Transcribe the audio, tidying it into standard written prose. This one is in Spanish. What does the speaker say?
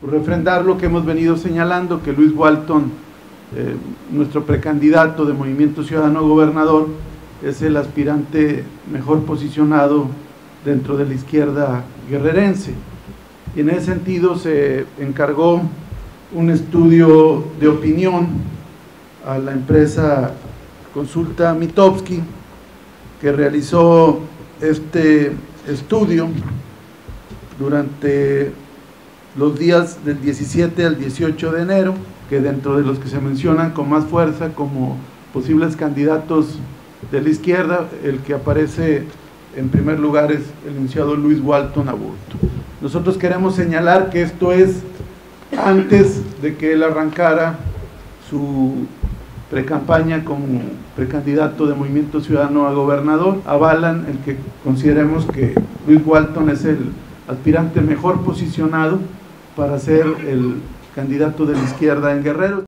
refrendar lo que hemos venido señalando, que Luis Walton, nuestro precandidato de Movimiento Ciudadano a gobernador, es el aspirante mejor posicionado dentro de la izquierda guerrerense. Y en ese sentido se encargó un estudio de opinión a la empresa Consulta Mitofsky, que realizó este estudio durante los días del 17 al 18 de enero, que dentro de los que se mencionan con más fuerza como posibles candidatos de la izquierda, el que aparece en primer lugar es el licenciado Luis Walton Aburto. Nosotros queremos señalar que esto es antes de que él arrancara su precampaña como precandidato de Movimiento Ciudadano a gobernador. Avalan el que consideremos que Luis Walton es el aspirante mejor posicionado para ser el candidato de la izquierda en Guerrero.